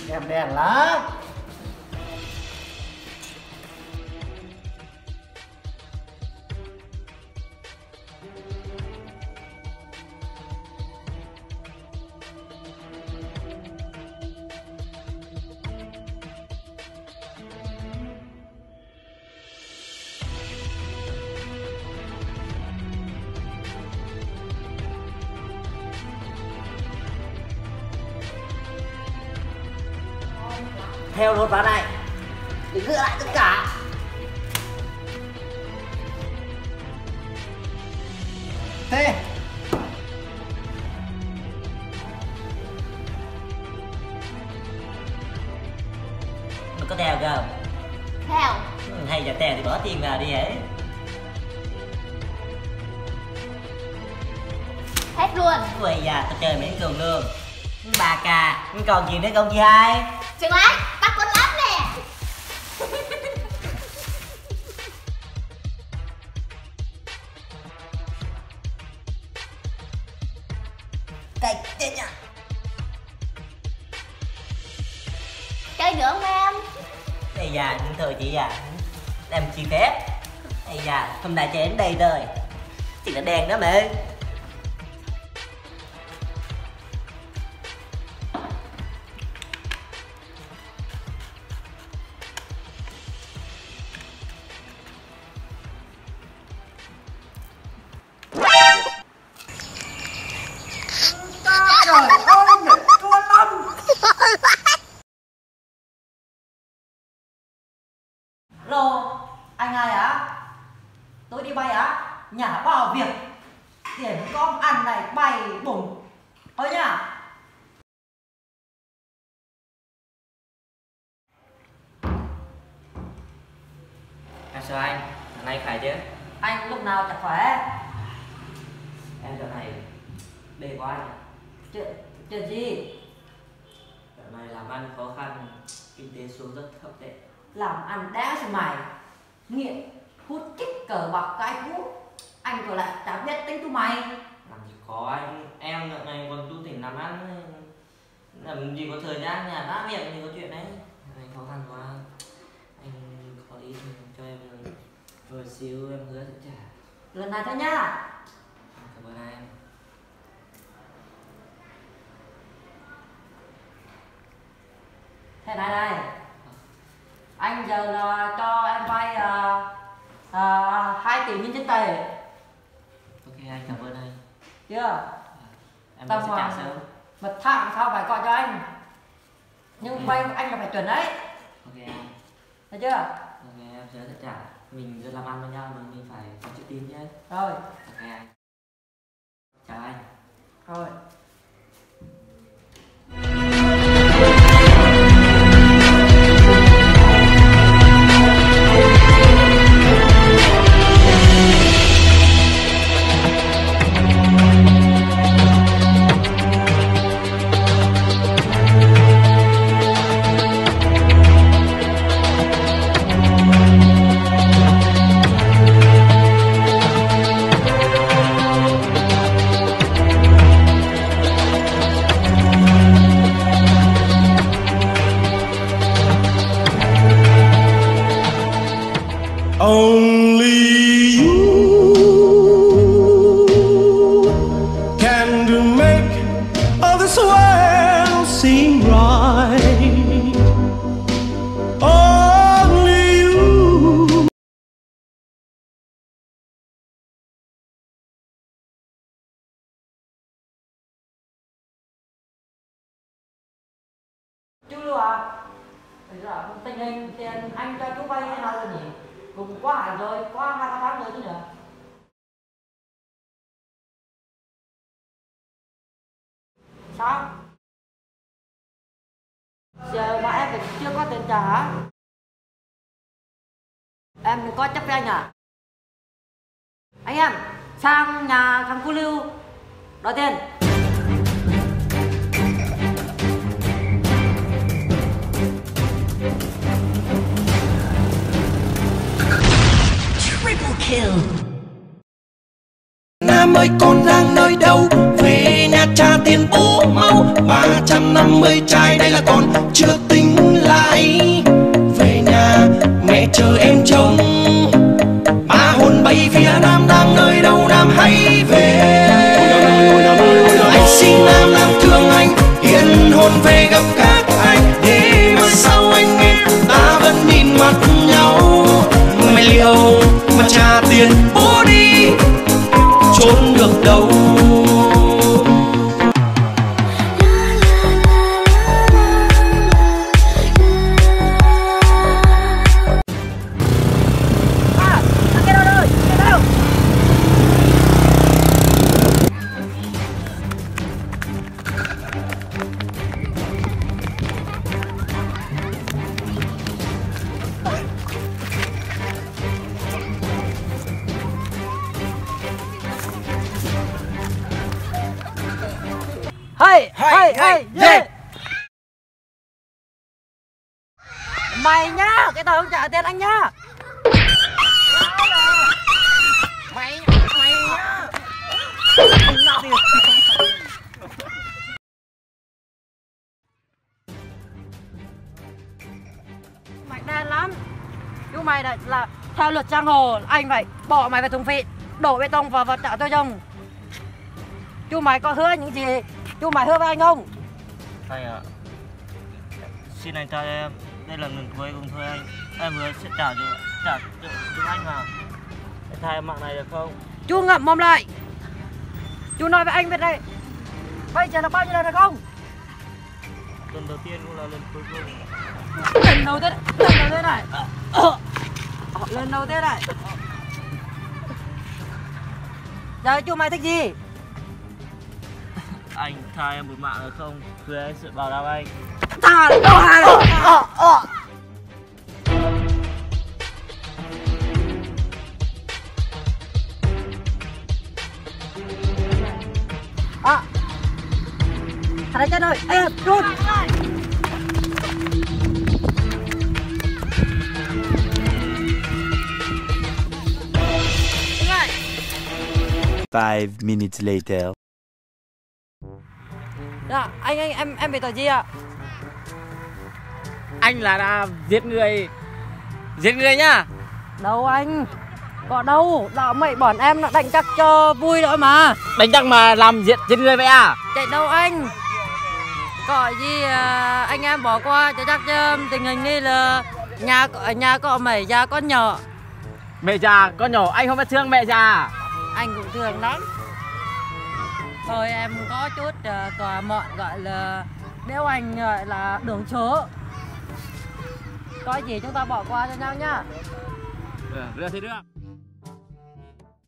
Em đèn lắm. Theo đột vào này để gỡ lại tất cả. Thế mình có theo không? Theo. Hay là theo thì bỏ tiền vào đi ấy. Hết luôn. Ui da, tao chơi miễn cường luôn. 3K, còn gì nữa không chị hai? Trường ơi, bắt con lắm nè. Cạch chết nhá. Chơi nữa không em? Ây da, nhưng thôi chị à, em xin phép. Ây da, hôm nay chơi đến đây thôi. Chị là đèn đó mẹ. Trời ơi, mẹ chua lắm. Lô, anh ai á? Tôi đi bay á, nhà bao việc. Tiền con ăn này bay bùng. Thôi nhá. Em chào anh, hôm nay khỏe chứ? Anh lúc nào chả khỏe. Em dạo này bê quá anh ạ. Chuyện gì? Dạo này làm ăn khó khăn, kinh tế xuống rất thấp tệ. Làm ăn đá cho mày. Nghiện, hút chích cờ bạc cái cũ. Anh còn lại chả biết tính tụi mày. Làm gì có anh, em dạo này còn tu tỉnh làm ăn. Làm gì có thời gian nhà bác miệng thì có chuyện đấy. Anh khó khăn quá. Anh có ý cho em vừa xíu em hứa sẽ trả. Lần này thôi nhá. Cảm ơn anh. Thế này này, anh giờ là cho em vay 2 tỷ nhân dân tệ. Ok anh, cảm ơn anh. Chưa? Em Tao sẽ trả mà- sớm. Mật thẳng sao phải gọi cho anh. Nhưng Ok. vay anh là phải chuẩn đấy. Ok anh. Thấy chưa? Ok em sẽ trả. Mình giờ làm ăn với nhau mình phải có chữ tín chứ. Rồi, Ok anh. Chào anh. rồi. Only you can do make all this world seem right. Only you. Chú Lưu à? Bây giờ tình hình tiền anh cho chú vay thế nào rồi nhỉ? Cũng quá hẳn rồi, quá 2-3 tháng rồi chứ nhỉ? Sao? Giờ mà em vẫn chưa có tiền trả hả? Em đừng có chấp với anh à? Anh em, sang nhà thằng cô Lưu đòi tiền. Nam ơi con đang nơi đâu, về nhà trả tiền bố mau. Bà 350 chai, đây là còn chưa tính lãi. Về nhà mẹ chờ em chồng, ba hồn bay phía nam đang nơi đâu Nam hãy về. Anh xin Nam Nam thương anh, hiền hôn về gặp các anh, để mà sau anh em ta vẫn nhìn mặt nhau. Mày liệu mà trả tiền bố đi, trốn được đâu. Hey, yeah. Mày nhá, cái tao không trả tiền anh nhá. Mày nhá. Mày đen lắm. Chú mày là theo luật giang hồ, anh phải bỏ mày vào thùng phịt, đổ bê tông vào vật trả tôi chồng. Chú mày có hứa những gì chú mày hứa với anh không? Anh ạ, xin anh tha em, đây là lần cuối cùng thôi anh. Em hứa sẽ trả cho anh mà. Anh tha em mạng này được không? Chú ngậm mồm lại. Chú nói với anh biết đây, bây giờ là bao nhiêu lần được không? Lần đầu tiên cũng là lần cuối cùng. Lần đầu tiên này. Lần đầu tiên này. Giờ chú mày thích gì? Anh tha em một mạng được không? Thưa anh sự bảo đảm anh. Tha đâu hai rồi. Thằng này chết rồi. Ê, rút. Five minutes later. Dạ, em bị tội gì ạ? Anh là giết người nhá. Đâu anh, có đâu, đạo mày bọn em nó đánh chắc cho vui thôi mà. Đánh chắc mà làm giết người vậy à? Chạy đâu anh, có gì anh em bỏ qua cho chắc tình hình đi là nhà có mày già con nhỏ. Mẹ già con nhỏ anh không phải thương mẹ già. Anh cũng thương lắm. Thôi em có chút tòa mọn gọi là béo anh gọi là đường chớ. Có gì chúng ta bỏ qua cho nhau nhá. Được thì được.